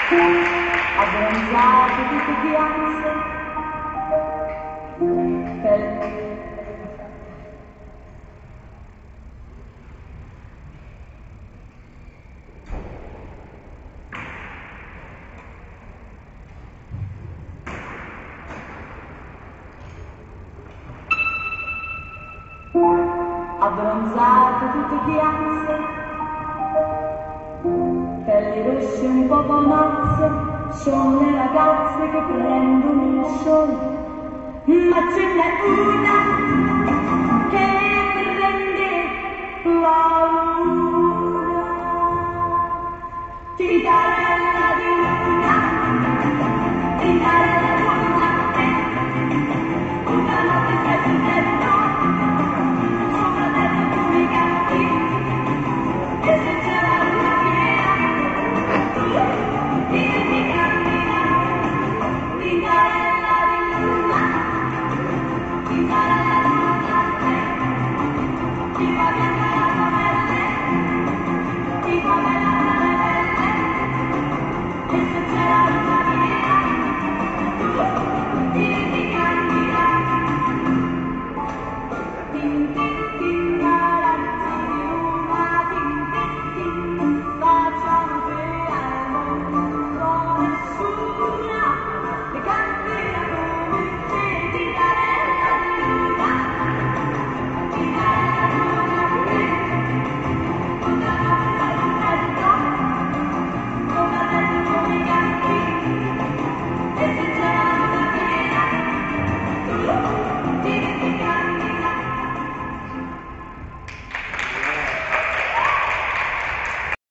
abbronzate tutte piazze, abbronzate tutte piazze, pelli rosse un po' palmazze, sono le ragazze che prendono il sole, ma ce n'è una